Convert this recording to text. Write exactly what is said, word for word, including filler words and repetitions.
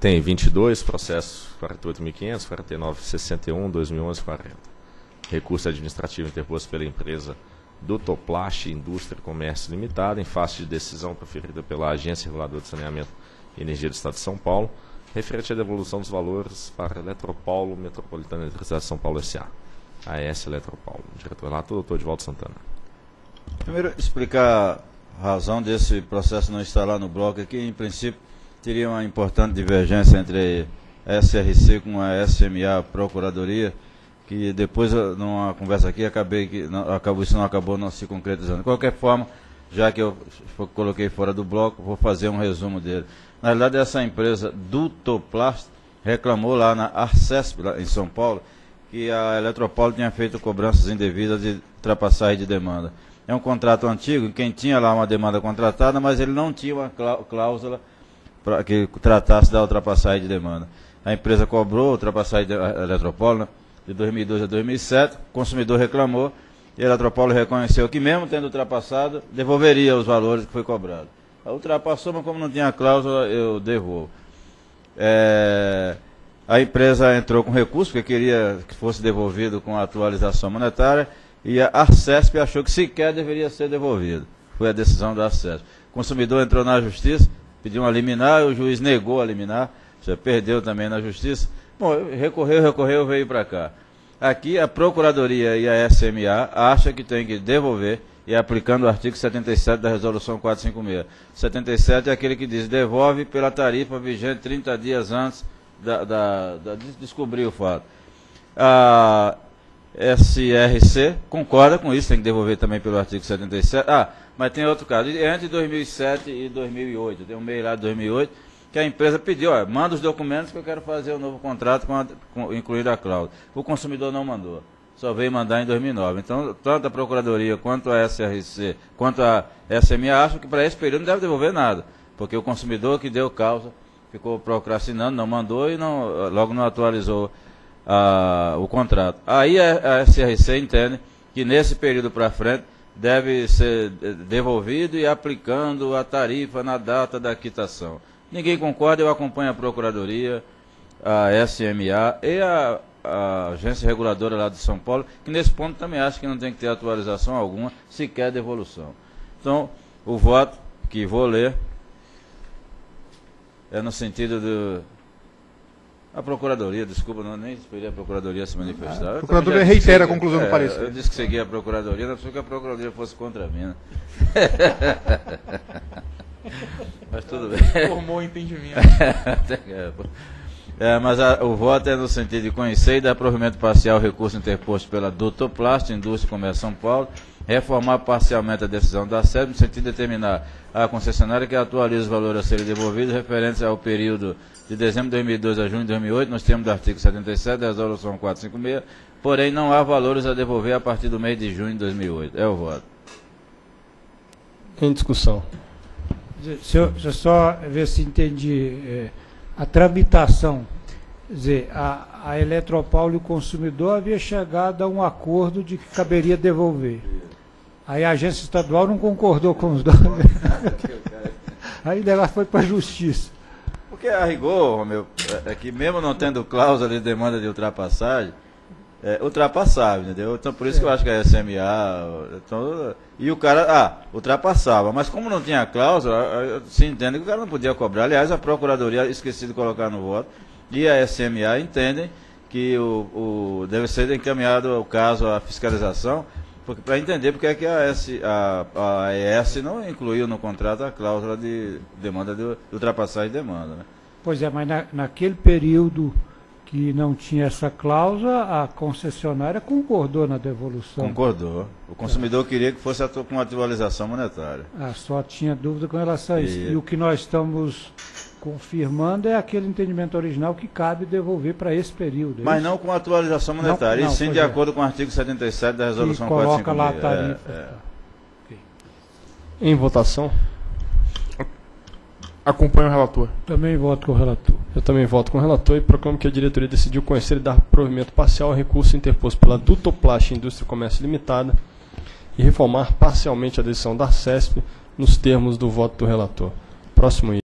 Tem vinte e dois processos, quarenta e oito mil e quinhentos, quarenta e nove mil e sessenta e um, dois mil e onze, quarenta. Recurso administrativo interposto pela empresa Dutoplast Indústria e Comércio Limitada, em face de decisão proferida pela Agência Reguladora de Saneamento e Energia do Estado de São Paulo, referente à devolução dos valores para a Eletropaulo Metropolitana de Eletricidade de São Paulo S A A S Eletropaulo. Diretor relator, doutor Edivaldo Santana. Primeiro, explicar a razão desse processo não estar lá no bloco, é que, em princípio, teria uma importante divergência entre a S R C com a S M A Procuradoria, que depois, numa conversa aqui, acabei que não, acabou, isso não acabou não se concretizando. De qualquer forma, já que eu coloquei fora do bloco, vou fazer um resumo dele. Na realidade, essa empresa Dutoplast reclamou lá na Arcesp, lá em São Paulo, que a Eletropaulo tinha feito cobranças indevidas de ultrapassagem de demanda. É um contrato antigo, quem tinha lá uma demanda contratada, mas ele não tinha uma cláusula para que tratasse da ultrapassagem de demanda. A empresa cobrou a ultrapassagem da Eletropaulo, né, de dois mil e dois a dois mil e sete, o consumidor reclamou, e a Eletropaulo reconheceu que, mesmo tendo ultrapassado, devolveria os valores que foi cobrado. Ultrapassou, mas como não tinha cláusula, eu devolvo. É, a empresa entrou com recurso, porque queria que fosse devolvido com a atualização monetária, e a Arcesp achou que sequer deveria ser devolvido. Foi a decisão da Arcesp. O consumidor entrou na justiça, pediu uma liminar, e o juiz negou a liminar, já perdeu também na justiça. Bom, recorreu, recorreu, veio para cá. Aqui a Procuradoria e a S M A acham que tem que devolver, e aplicando o artigo setenta e sete da Resolução quatrocentos e cinquenta e seis. setenta e sete é aquele que diz: devolve pela tarifa vigente trinta dias antes da, da, da, de descobrir o fato. A S R C concorda com isso, tem que devolver também pelo artigo setenta e sete. Ah, mas tem outro caso, entre dois mil e sete e dois mil e oito, tem um meio lá de dois mil e oito, que a empresa pediu, ó, manda os documentos que eu quero fazer o um novo contrato, com a, com, incluir a cláusula. O consumidor não mandou. Só veio mandar em dois mil e nove. Então, tanto a Procuradoria, quanto a S R C, quanto a S M A acham que para esse período não deve devolver nada, porque o consumidor que deu causa ficou procrastinando, não mandou e não, logo não atualizou a, o contrato. Aí a, a S R C entende que nesse período para frente deve ser devolvido e aplicando a tarifa na data da quitação. Ninguém concorda, eu acompanho a Procuradoria, a S M A e a a agência reguladora lá de São Paulo, que nesse ponto também acha que não tem que ter atualização alguma, sequer devolução. Então, o voto que vou ler é no sentido do... A Procuradoria, desculpa, não, nem esperei a Procuradoria se manifestar. A Procuradoria reitera a conclusão é, do parecer. Eu disse que seguia a Procuradoria, não precisa que a Procuradoria fosse contra mim, né? Mas tudo bem. Formou o entendimento. É, mas a, o voto é no sentido de conhecer e dar provimento parcial ao recurso interposto pela Dutoplast Indústria e Comércio São Paulo, reformar parcialmente a decisão da S E B no sentido de determinar a concessionária que atualize os valores a serem devolvidos referentes ao período de dezembro de dois mil e dois a junho de dois mil e oito, nos termos do artigo setenta e sete da Resolução quatrocentos e cinquenta e seis, porém não há valores a devolver a partir do mês de junho de dois mil e oito. É o voto. Em discussão. Se eu, se eu só ver se entendi... É... A tramitação, quer dizer, a, a Eletropaulo e o consumidor havia chegado a um acordo de que caberia devolver. Aí a agência estadual não concordou com os dois. Aí o negócio foi para a justiça. Porque a rigor, Romeu, é que mesmo não tendo cláusula de demanda de ultrapassagem, é ultrapassável, entendeu? Então por isso é. que eu acho que a S M A... Então, e o cara, ah, ultrapassava, mas como não tinha cláusula, se entende que o cara não podia cobrar. Aliás, a Procuradoria, esqueci de colocar no voto, e a S M A entendem que o, o, deve ser encaminhado o caso à fiscalização, para entender porque é que a, S, a, a E S não incluiu no contrato a cláusula de demanda de, de ultrapassagem de demanda. Né? Pois é, mas na, naquele período que não tinha essa cláusula, a concessionária concordou na devolução. Concordou. O consumidor é. queria que fosse com atualização monetária. Ah, só tinha dúvida com relação a isso. E, e o que nós estamos confirmando é aquele entendimento original que cabe devolver para esse período. É Mas isso? não com atualização monetária, não, não, e sim de é. acordo com o artigo setenta e sete da Resolução quatrocentos e cinquenta e seis. Coloca lá a tarifa. É, é. Okay. Em votação. Acompanho o relator. Também voto com o relator. Eu também voto com o relator e proclamo que a diretoria decidiu conhecer e dar provimento parcial ao recurso interposto pela Dutoplast Indústria e Comércio Limitada e reformar parcialmente a decisão da S E S P nos termos do voto do relator. Próximo item.